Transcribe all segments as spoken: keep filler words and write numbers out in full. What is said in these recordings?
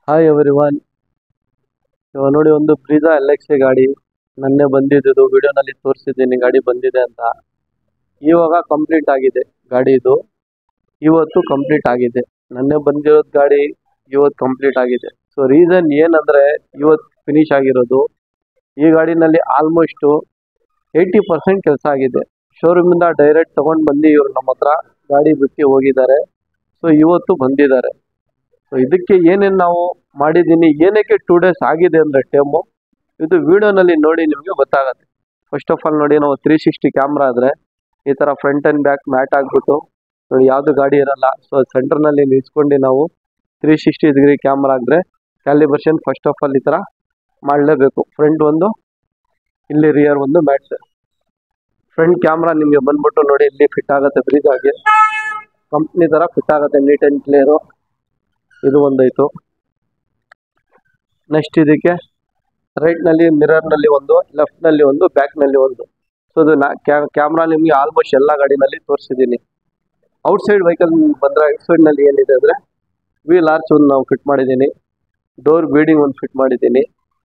Hi everyone. ಇವಾಗ ನೋಡಿ ಒಂದು ಬ್ರೀಜಾ ಎಲ್ ಎಕ್ಸ್ ಗಾಡಿ ನನ್ನೆ ಬಂದಿದ್ದು ವಿಡಿಯೋನಲ್ಲಿ ತೋರಿಸಿದ್ದೀನಿ ಗಾಡಿ ಬಂದಿದೆ ಅಂತ. ಇವಾಗ ಕಂಪ್ಲೀಟ್ ಆಗಿದೆ ಗಾಡಿ, ಇದು ಇವತ್ತು ಕಂಪ್ಲೀಟ್ ಆಗಿದೆ. ನನ್ನೆ ಬಂದಿರೋದು ಗಾಡಿ ಇವತ್ತು ಕಂಪ್ಲೀಟ್ ಆಗಿದೆ. ಸೊ ರೀಸನ್ ಏನಂದ್ರೆ ಇವತ್ತು ಫಿನಿಶ್ ಆಗಿರೋದು ಈ ಗಾಡಿನಲ್ಲಿ ಆಲ್ಮೋಸ್ಟ್ ಏಯ್ಟಿ ಪರ್ಸೆಂಟ್ ಕೆಲಸ ಆಗಿದೆ. ಶೋರೂಮಿಂದ ಡೈರೆಕ್ಟ್ ತಗೊಂಡು ಬಂದು ಇವರು ನಮ್ಮ ಹತ್ರ ಗಾಡಿ ಬಿಟ್ಟು ಹೋಗಿದ್ದಾರೆ. ಸೊ ಇವತ್ತು ಬಂದಿದ್ದಾರೆ. ಸೊ ಇದಕ್ಕೆ ಏನೇನು ನಾವು ಮಾಡಿದ್ದೀನಿ, ಏನಕ್ಕೆ ಟೂ ಡೇಸ್ ಆಗಿದೆ ಅಂದರೆ ಟೈಮು ಇದು ವಿಡಿಯೋನಲ್ಲಿ ನೋಡಿ ನಿಮಗೆ ಗೊತ್ತಾಗುತ್ತೆ. ಫಸ್ಟ್ ಆಫ್ ಆಲ್ ನೋಡಿ, ನಾವು ತ್ರೀ ಸಿಕ್ಸ್ಟಿ ಕ್ಯಾಮ್ರಾ ಆದರೆ ಈ ಥರ ಫ್ರಂಟ್ ಆ್ಯಂಡ್ ಬ್ಯಾಕ್ ಮ್ಯಾಟ್ ಆಗಿಬಿಟ್ಟು ನೋಡಿ, ಯಾವುದು ಗಾಡಿ ಇರಲ್ಲ. ಸೊ ಸೆಂಟರ್ನಲ್ಲಿ ನಿಲ್ಸ್ಕೊಂಡು ನಾವು ತ್ರೀ ಸಿಕ್ಸ್ಟಿ ಡಿಗ್ರಿ ಕ್ಯಾಮ್ರಾ ಆದರೆ ಕ್ಯಾಲಿಬ್ರೇಷನ್ ಫಸ್ಟ್ ಆಫ್ ಆಲ್ ಈ ಥರ ಮಾಡಲೇಬೇಕು. ಫ್ರಂಟ್ ಒಂದು, ಇಲ್ಲಿ ರಿಯರ್ ಒಂದು ಮ್ಯಾಟ್ಸ್. ಫ್ರಂಟ್ ಕ್ಯಾಮ್ರಾ ನಿಮಗೆ ಬಂದ್ಬಿಟ್ಟು ನೋಡಿ ಇಲ್ಲಿ ಫಿಟ್ ಆಗುತ್ತೆ, ಬ್ರೀಜಾಗಿ ಕಂಪ್ನಿ ಥರ ಫಿಟ್ ಆಗುತ್ತೆ, ನೀಟ್ ಆ್ಯಂಡ್ ಕ್ಲಿಯರು. ಇದು ಒಂದಾಯಿತು. ನೆಕ್ಸ್ಟ್ ಇದಕ್ಕೆ ರೈಟ್ನಲ್ಲಿ ಮಿರರ್ನಲ್ಲಿ ಒಂದು, ಲೆಫ್ಟ್ನಲ್ಲಿ ಒಂದು, ಬ್ಯಾಕ್ನಲ್ಲಿ ಒಂದು. ಸೊ ಇದು ನಾ ಕ್ಯಾಮ್ರಾ ನಿಮಗೆ ಆಲ್ಮೋಸ್ಟ್ ಎಲ್ಲ ಗಾಡಿನಲ್ಲಿ ತೋರಿಸಿದ್ದೀನಿ. ಔಟ್ಸೈಡ್ ವೆಹಿಕಲ್ ಬಂದರೆ ಔಟ್ಸೈಡ್ನಲ್ಲಿ ಏನಿದೆ ಅಂದರೆ ವೀಲ್ ಆರ್ಚ್ ಒಂದು ನಾವು ಫಿಟ್ ಮಾಡಿದ್ದೀನಿ, ಡೋರ್ ಬೀಡಿಂಗ್ ಒಂದು ಫಿಟ್ ಮಾಡಿದ್ದೀನಿ,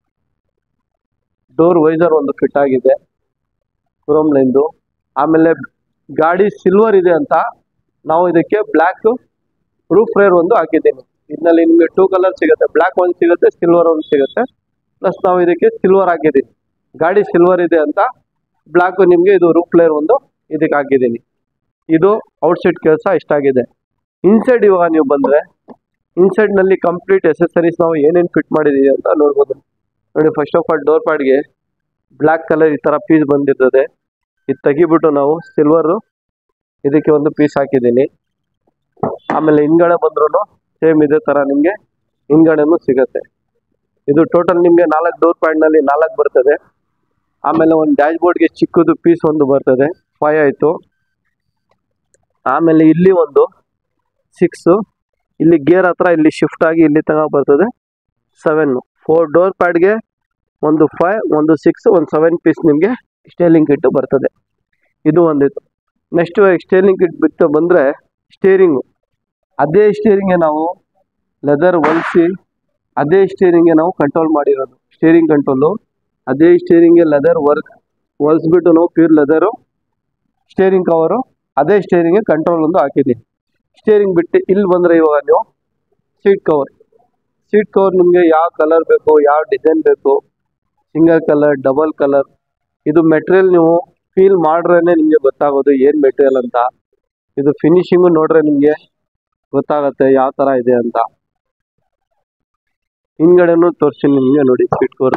ಡೋರ್ ವೈಸರ್ ಒಂದು ಫಿಟ್ ಆಗಿದೆ ಕ್ರೋಮ್ ಲೈನ್ದು. ಆಮೇಲೆ ಗಾಡಿ ಸಿಲ್ವರ್ ಇದೆ ಅಂತ ನಾವು ಇದಕ್ಕೆ ಬ್ಲ್ಯಾಕ್ ರೂಫ್ ರೇರ್ ಒಂದು ಹಾಕಿದ್ದೀನಿ. ಇದರಲ್ಲಿ ನಿಮಗೆ ಟೂ ಕಲರ್ ಸಿಗುತ್ತೆ, ಬ್ಲ್ಯಾಕ್ ಒಂದು ಸಿಗುತ್ತೆ, ಸಿಲ್ವರ್ ಒಂದು ಸಿಗುತ್ತೆ. ಪ್ಲಸ್ ನಾವು ಇದಕ್ಕೆ ಸಿಲ್ವರ್ ಹಾಕಿದ್ದೀನಿ. ಗಾಡಿ ಸಿಲ್ವರ್ ಇದೆ ಅಂತ ಬ್ಲ್ಯಾಕ್ ನಿಮಗೆ ಇದು ರೂಫ್ ಲೇಯರ್ ಒಂದು ಇದಕ್ಕೆ ಹಾಕಿದ್ದೀನಿ. ಇದು ಔಟ್ಸೈಡ್ ಕೆಲಸ ಇಷ್ಟಾಗಿದೆ. ಇನ್ಸೈಡ್ ಇವಾಗ ನೀವು ಬಂದರೆ ಇನ್ಸೈಡ್ನಲ್ಲಿ ಕಂಪ್ಲೀಟ್ ಎಸೆಸರೀಸ್ ನಾವು ಏನೇನು ಫಿಟ್ ಮಾಡಿದ್ದೀವಿ ಅಂತ ನೋಡ್ಬೋದು. ನೋಡಿ, ಫಸ್ಟ್ ಆಫ್ ಆಲ್ ಡೋರ್ ಪ್ಯಾಡ್ಗೆ ಬ್ಲ್ಯಾಕ್ ಕಲರ್ ಈ ಥರ ಪೀಸ್ ಬಂದಿರ್ತದೆ. ಇದು ತೆಗಿಬಿಟ್ಟು ನಾವು ಸಿಲ್ವರು ಇದಕ್ಕೆ ಒಂದು ಪೀಸ್ ಹಾಕಿದ್ದೀನಿ. ಆಮೇಲೆ ಹಿಂದ್ಗಡೆ ಬಂದ್ರೂ ಸೇಮ್ ಇದೇ ಥರ ನಿಮಗೆ ಹಿಂದ್ಗಡೆನೂ ಸಿಗುತ್ತೆ. ಇದು ಟೋಟಲ್ ನಿಮಗೆ ನಾಲ್ಕು ಡೋರ್ ಪ್ಯಾಡ್ನಲ್ಲಿ ನಾಲ್ಕು ಬರ್ತದೆ. ಆಮೇಲೆ ಒಂದು ಡ್ಯಾಶ್ ಬೋರ್ಡ್ಗೆ ಚಿಕ್ಕದು ಪೀಸ್ ಒಂದು ಬರ್ತದೆ, ಫೈವ್ ಆಯಿತು. ಆಮೇಲೆ ಇಲ್ಲಿ ಒಂದು ಸಿಕ್ಸು, ಇಲ್ಲಿ ಗೇರ್ ಹತ್ರ ಇಲ್ಲಿ ಶಿಫ್ಟ್ ಆಗಿ ಇಲ್ಲಿ ತನಕ ಬರ್ತದೆ ಸೆವೆನ್ನು. ಫೋರ್ ಡೋರ್ ಪ್ಯಾಡ್ಗೆ ಒಂದು ಫೈವ್, ಒಂದು ಸಿಕ್ಸ್, ಒಂದು ಸೆವೆನ್ ಪೀಸ್ ನಿಮಗೆ ಸ್ಟೇರಿಂಗ್ ಕಿಟ್ಟು ಬರ್ತದೆ. ಇದು ಒಂದಿತ್ತು. ನೆಕ್ಸ್ಟ್ ಸ್ಟೇರಿಂಗ್ ಕಿಟ್ ಬಿಟ್ಟು ಬಂದರೆ ಸ್ಟೇರಿಂಗು, ಅದೇ ಸ್ಟೇರಿಂಗ್ಗೆ ನಾವು ಲೆದರ್ ಹೊಲಿಸಿ ಅದೇ ಸ್ಟೇರಿಂಗ್ಗೆ ನಾವು ಕಂಟ್ರೋಲ್ ಮಾಡಿರೋದು. ಸ್ಟೇರಿಂಗ್ ಕಂಟ್ರೋಲು ಅದೇ ಸ್ಟೇರಿಂಗ್ಗೆ ಲೆದರ್ ವರ್ಕ್ ಹೊಲಿಸ್ಬಿಟ್ಟು ನಾವು ಪ್ಯೂರ್ ಲೆದರು ಸ್ಟೇರಿಂಗ್ ಕವರು ಅದೇ ಸ್ಟೇರಿಂಗ್ಗೆ ಕಂಟ್ರೋಲ್ ಒಂದು ಹಾಕಿದ್ದೀನಿ. ಸ್ಟೇರಿಂಗ್ ಬಿಟ್ಟು ಇಲ್ಲಿ ಬಂದರೆ ಇವಾಗ ನೀವು ಸೀಟ್ ಕವರ್ ಸೀಟ್ ಕವರ್ ನಿಮಗೆ ಯಾವ ಕಲರ್ ಬೇಕು, ಯಾವ ಡಿಸೈನ್ ಬೇಕು, ಸಿಂಗಲ್ ಕಲರ್, ಡಬಲ್ ಕಲರ್, ಇದು ಮೆಟೀರಿಯಲ್ ನೀವು ಫೀಲ್ ಮಾಡ್ರೇ ನಿಮಗೆ ಗೊತ್ತಾಗೋದು ಏನು ಮೆಟೀರಿಯಲ್ ಅಂತ. ಇದು ಫಿನಿಶಿಂಗು ನೋಡ್ರೆ ನಿಮಗೆ ಗೊತ್ತಾಗುತ್ತೆ ಯಾವ ಥರ ಇದೆ ಅಂತ. ಹಿಂದ್ಗಡೆನೂ ತೋರಿಸ್ತೀನಿ ನಿಮಗೆ. ನೋಡಿ, ಸೀಟ್ ಕವರ್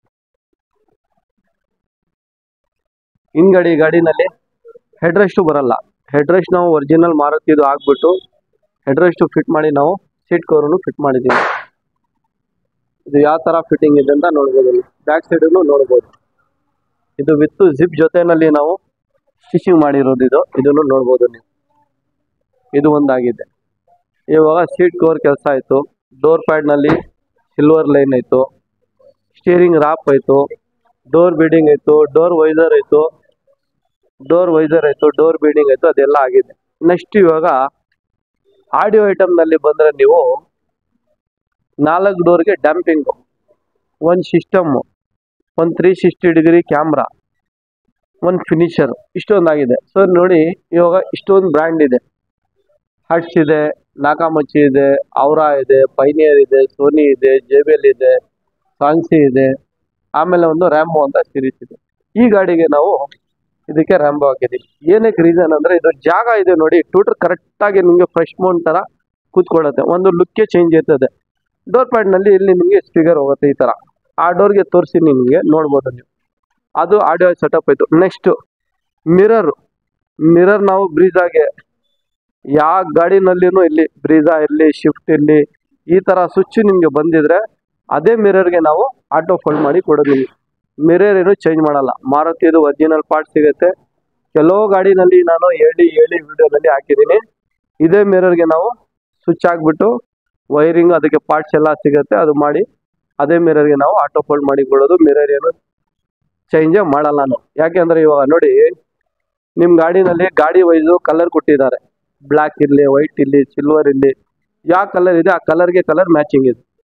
ಹಿಂದ್ಗಡೆ ಗಾಡಿನಲ್ಲಿ ಹೆಡ್ ರೆಸ್ಟು ಬರಲ್ಲ. ಹೆಡ್ ರೆಸ್ಟ್ ನಾವು ಒರಿಜಿನಲ್ ಮಾರುತಿ ಇದು ಹಾಕ್ಬಿಟ್ಟು ಹೆಡ್ ರೆಸ್ಟು ಫಿಟ್ ಮಾಡಿ ನಾವು ಸೀಟ್ ಕವರನ್ನು ಫಿಟ್ ಮಾಡಿದ್ದೀವಿ. ಇದು ಯಾವ ಥರ ಫಿಟ್ಟಿಂಗ್ ಇದೆ ಅಂತ ನೋಡ್ಬೋದು. ಬ್ಯಾಕ್ ಸೈಡನ್ನು ನೋಡ್ಬೋದು. ಇದು ವಿತ್ ಜಿಪ್ ಜೊತೆಯಲ್ಲಿ ನಾವು ಸ್ಟಿಚಿಂಗ್ ಮಾಡಿರೋದು. ಇದು ಇದನ್ನು ನೋಡ್ಬೋದು ನೀವು. ಇದು ಒಂದಾಗಿದೆ. ಇವಾಗ ಸೀಟ್ ಕವರ್ ಕೆಲಸ ಆಯಿತು. ಡೋರ್ ಪ್ಯಾಡ್ನಲ್ಲಿ ಸಿಲ್ವರ್ ಲೈನ್ ಆಯಿತು, ಸ್ಟೀರಿಂಗ್ ರಾಪ್ ಆಯಿತು, ಡೋರ್ ಬೀಡಿಂಗ್ ಆಯಿತು, ಡೋರ್ ವೈಸರ್ ಆಯಿತು, ಡೋರ್ ವೈಸರ್ ಆಯಿತು, ಡೋರ್ ಬೀಡಿಂಗ್ ಆಯಿತು, ಅದೆಲ್ಲ ಆಗಿದೆ. ನೆಕ್ಸ್ಟ್ ಇವಾಗ ಆಡಿಯೋ ಐಟಮ್ನಲ್ಲಿ ಬಂದರೆ ನೀವು ನಾಲ್ಕು ಡೋರ್ಗೆ ಡ್ಯಾಂಪಿಂಗು, ಒಂದು ಸಿಸ್ಟಮ್ಮು, ಒಂದು ತ್ರೀ ಸಿಕ್ಸ್ಟಿ ಡಿಗ್ರಿ ಕ್ಯಾಮ್ರಾ, ಒಂದು ಫಿನಿಷರ್, ಇಷ್ಟೊಂದಾಗಿದೆ. ಸೊ ನೋಡಿ, ಇವಾಗ ಇಷ್ಟೊಂದು ಬ್ರ್ಯಾಂಡ್ ಇದೆ. ಹಟ್ಸ್ ಇದೆ, ನಾಕಾಮಚ್ಚಿ ಇದೆ, ಔರಾ ಇದೆ, ಪೈನಿಯರ್ ಇದೆ, ಸೋನಿ ಇದೆ, ಜೆ ಬಿ ಎಲ್ ಇದೆ, ಸಾಂಗ್ಸಿ ಇದೆ. ಆಮೇಲೆ ಒಂದು ರ್ಯಾಂಬೋ ಅಂತ ಸೀರೀಸ್ ಇದೆ. ಈ ಗಾಡಿಗೆ ನಾವು ಇದಕ್ಕೆ ರ್ಯಾಂಬೋ ಹಾಕಿದ್ದೀವಿ. ಏನಕ್ಕೆ ರೀಸನ್ ಅಂದರೆ ಇದು ಜಾಗ ಇದೆ ನೋಡಿ, ಟೂಟರ್ ಕರೆಕ್ಟಾಗಿ ನಿಮಗೆ ಫ್ರೆಶ್ ಮೌಂಟ್ ಥರ ಕೂತ್ಕೊಳ್ಳುತ್ತೆ, ಒಂದು ಲುಕ್ಕೇ ಚೇಂಜ್ ಇರ್ತದೆ. ಡೋರ್ ಪ್ಯಾಡ್ನಲ್ಲಿ ಇಲ್ಲಿ ನಿಮಗೆ ಸ್ಪೀಕರ್ ಹೋಗುತ್ತೆ ಈ ಥರ. ಆ ಡೋರ್ಗೆ ತೋರಿಸಿ ನಿಮಗೆ ನೋಡ್ಬೋದು ನೀವು. ಅದು ಆಡಿಯೋ ಸೆಟಪ್ ಆಯಿತು. ನೆಕ್ಸ್ಟು ಮಿರರು ಮಿರರ್ ನಾವು ಬ್ರೀಜಾಗೆ ಯಾವ ಗಾಡಿನಲ್ಲಿನೂ ಇಲ್ಲಿ ಬ್ರೀಜಾ ಇರಲಿ, ಶಿಫ್ಟ್ ಇರಲಿ, ಈ ಥರ ಸ್ವಿಚ್ ನಿಮಗೆ ಬಂದಿದ್ರೆ ಅದೇ ಮಿರರ್ಗೆ ನಾವು ಆಟೋ ಫೋಲ್ಡ್ ಮಾಡಿ ಕೊಡೋದಿಲ್ಲ. ಮಿರರ್ ಏನು ಚೇಂಜ್ ಮಾಡಲ್ಲ. ಮಾರುತಿದು ಒರಿಜಿನಲ್ ಪಾರ್ಟ್ ಸಿಗುತ್ತೆ. ಕೆಲವು ಗಾಡಿನಲ್ಲಿ ನಾನು ಹೇಳಿ ಹೇಳಿ ವಿಡಿಯೋದಲ್ಲಿ ಹಾಕಿದ್ದೀನಿ. ಇದೇ ಮಿರರ್ಗೆ ನಾವು ಸ್ವಿಚ್ ಹಾಕ್ಬಿಟ್ಟು ವೈರಿಂಗ್ ಅದಕ್ಕೆ ಪಾರ್ಟ್ಸ್ ಎಲ್ಲ ಸಿಗುತ್ತೆ, ಅದು ಮಾಡಿ ಅದೇ ಮಿರರ್ಗೆ ನಾವು ಆಟೋ ಫೋಲ್ಡ್ ಮಾಡಿ ಕೊಡೋದು. ಮಿರರ್ ಏನು ಚೇಂಜೇ ಮಾಡಲ್ಲ ನಾನು. ಯಾಕೆಂದರೆ ಇವಾಗ ನೋಡಿ, ನಿಮ್ಮ ಗಾಡಿನಲ್ಲಿ ಗಾಡಿ ವೈಸು ಕಲರ್ ಕೊಟ್ಟಿದ್ದಾರೆ. ಬ್ಲ್ಯಾಕ್ ಇರಲಿ, ವೈಟ್ ಇರಲಿ, ಸಿಲ್ವರ್ ಇರಲಿ, ಯಾವ ಕಲರ್ ಇದೆ ಆ ಕಲರ್ಗೆ ಕಲರ್ ಮ್ಯಾಚಿಂಗ್ ಇದೆ.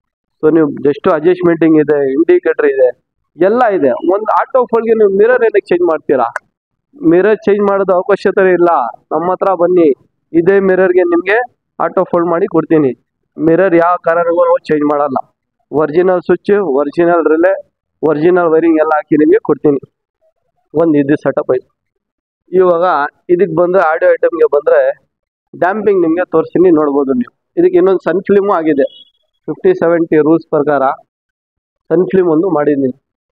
ಸೊ ನೀವು ಜಸ್ಟ್ ಅಡ್ಜಸ್ಟ್ಮೆಂಟಿಂಗ್ ಇದೆ, ಇಂಡಿಕೇಟರ್ ಇದೆ, ಎಲ್ಲ ಇದೆ. ಒಂದು ಆಟೋ ಫೋಲ್ಗೆ ನೀವು ಮಿರರ್ ಏನಕ್ಕೆ ಚೇಂಜ್ ಮಾಡ್ತೀರಾ? ಮಿರರ್ ಚೇಂಜ್ ಮಾಡೋದು ಅವಶ್ಯಕತೆ ಇಲ್ಲ. ನಮ್ಮ ಹತ್ರ ಬನ್ನಿ, ಇದೇ ಮಿರರ್ಗೆ ನಿಮಗೆ ಆಟೋ ಫೋಲ್ಡ್ ಮಾಡಿ ಕೊಡ್ತೀನಿ. ಮಿರರ್ ಯಾವ ಕಾರಣಕ್ಕೂ ನಾವು ಚೇಂಜ್ ಮಾಡಲ್ಲ. Original switch, original relay, original wiring ಎಲ್ಲ ಹಾಕಿ ನಿಮಗೆ ಕೊಡ್ತೀನಿ. ಒಂದು ಇದು ಸೆಟಪ್ ಐತೆ. ಇವಾಗ ಇದಕ್ಕೆ ಬಂದರೆ ಆಡಿಯೋ ಐಟಮ್ಗೆ ಬಂದರೆ ಡ್ಯಾಂಪಿಂಗ್ ನಿಮಗೆ ತೋರಿಸ್ತೀನಿ, ನೋಡ್ಬೋದು ನೀವು. ಇದಕ್ಕೆ ಇನ್ನೊಂದು ಸನ್ ಫಿಲ್ಮು ಆಗಿದೆ. ಫಿಫ್ಟಿ ಸೆವೆಂಟಿ ರೂಲ್ಸ್ ಪ್ರಕಾರ ಸನ್ ಫಿಲ್ಮ್ ಒಂದು ಮಾಡಿದ್ದೀನಿ.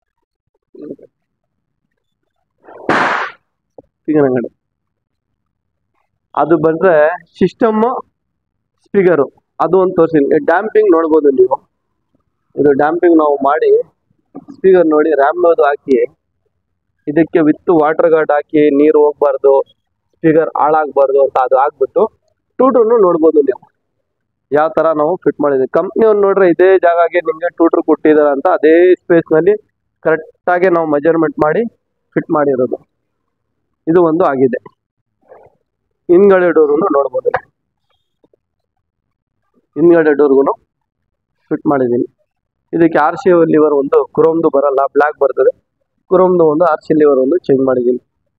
ಅಂಗಡಿ ಅದು ಬಂದರೆ ಸಿಸ್ಟಮ್ಮು ಸ್ಪೀಕರು ಅದು ಒಂದು ತೋರಿಸ್ತೀನಿ. ಡ್ಯಾಂಪಿಂಗ್ ನೋಡ್ಬೋದು ನೀವು. ಇದು ಡ್ಯಾಂಪಿಂಗ್ ನಾವು ಮಾಡಿ ಸ್ಪೀಕರ್ ನೋಡಿ ರ್ಯಾಮ್ನೋದು ಹಾಕಿ ಇದಕ್ಕೆ ವಿತ್ ವಾಟರ್ ಗಾರ್ಡ್ ಹಾಕಿ ನೀರು ಹೋಗ್ಬಾರ್ದು, ಸ್ಪೀಕರ್ ಹಾಳಾಗಬಾರ್ದು ಅಂತ ಅದು ಹಾಕ್ಬಿಟ್ಟು ಟೂಟ್ರನ್ನು ನೋಡ್ಬೋದು ನೀವು ಯಾವ ಥರ ನಾವು ಫಿಟ್ ಮಾಡಿದ್ದೀವಿ. ಕಂಪ್ನಿಯವ್ರು ನೋಡ್ರೆ ಇದೇ ಜಾಗಕ್ಕೆ ನಿಮಗೆ ಟೂಟ್ರ್ ಕೊಟ್ಟಿದ್ದಾರೆ ಅಂತ ಅದೇ ಸ್ಪೇಸ್ನಲ್ಲಿ ಕರೆಕ್ಟಾಗಿ ನಾವು ಮೆಜರ್ಮೆಂಟ್ ಮಾಡಿ ಫಿಟ್ ಮಾಡಿರೋದು. ಇದು ಒಂದು ಆಗಿದೆ. ಹಿಂದ್ಗಡೆ ಡೋರ್ಗೂ ನೋಡ್ಬೋದು. ಹಿಂದ್ಗಡೆ ಡೋರ್ಗೂ ಫಿಟ್ ಮಾಡಿದ್ದೀನಿ. ಇದಕ್ಕೆ ಆರ್ ಸಿ ಲಿವರ್ ಒಂದು ಕ್ರೋಮ್ದು ಬರಲ್ಲ, ಬ್ಲ್ಯಾಕ್ ಬರ್ತದೆ. ಕ್ರೋಮ್ದು ಒಂದು ಆರ್ ಸಿ ಲಿವರ್ ಒಂದು ಚೇಂಜ್ ಮಾಡಿದ್ದೀನಿ.